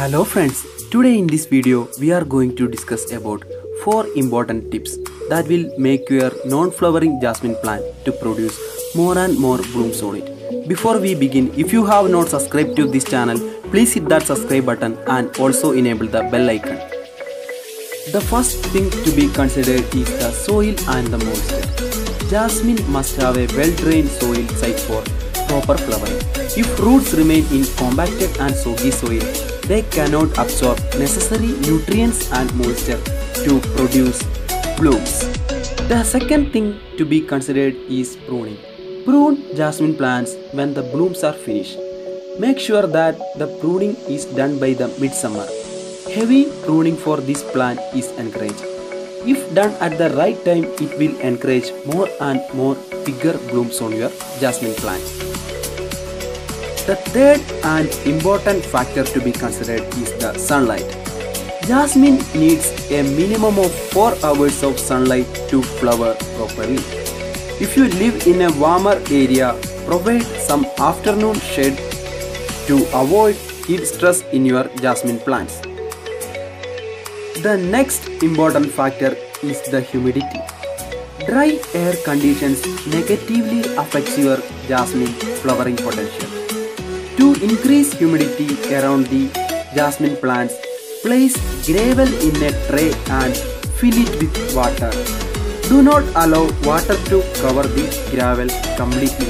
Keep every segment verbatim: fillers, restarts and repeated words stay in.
Hello friends, today in this video we are going to discuss about four important tips that will make your non-flowering jasmine plant to produce more and more blooms on it. Before we begin, if you have not subscribed to this channel, please hit that subscribe button and also enable the bell icon. The first thing to be considered is the soil and the moisture. Jasmine must have a well-drained soil site for proper flowering. If roots remain in compacted and soggy soil, they cannot absorb necessary nutrients and moisture to produce blooms. The second thing to be considered is pruning. Prune jasmine plants when the blooms are finished. Make sure that the pruning is done by the midsummer. Heavy pruning for this plant is encouraged. If done at the right time, it will encourage more and more bigger blooms on your jasmine plant. The third and important factor to be considered is the sunlight. Jasmine needs a minimum of four hours of sunlight to flower properly. If you live in a warmer area, provide some afternoon shade to avoid heat stress in your jasmine plants. The next important factor is the humidity. Dry air conditions negatively affect your jasmine flowering potential. To increase humidity around the jasmine plants, place gravel in a tray and fill it with water. Do not allow water to cover the gravel completely.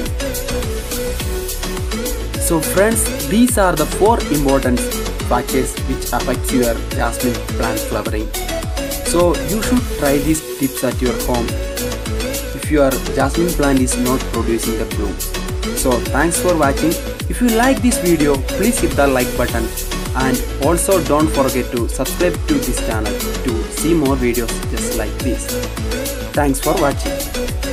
So friends, these are the four important factors which affect your jasmine plant flowering. So you should try these tips at your home if your jasmine plant is not producing the blooms. So thanks for watching. If you like this video, please hit the like button and also don't forget to subscribe to this channel to see more videos just like this. Thanks for watching.